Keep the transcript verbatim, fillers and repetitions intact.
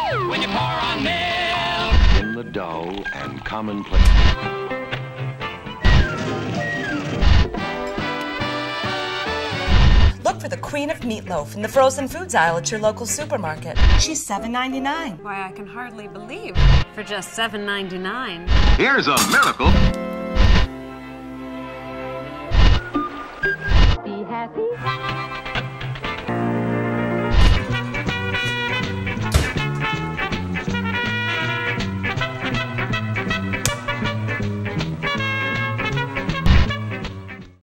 when you pour on milk. In the dull and commonplace. Look for the Queen of Meatloaf in the frozen foods aisle at your local supermarket. She's seven ninety-nine. Why, I can hardly believe. For just seven ninety-nine. Here's a miracle. Be happy.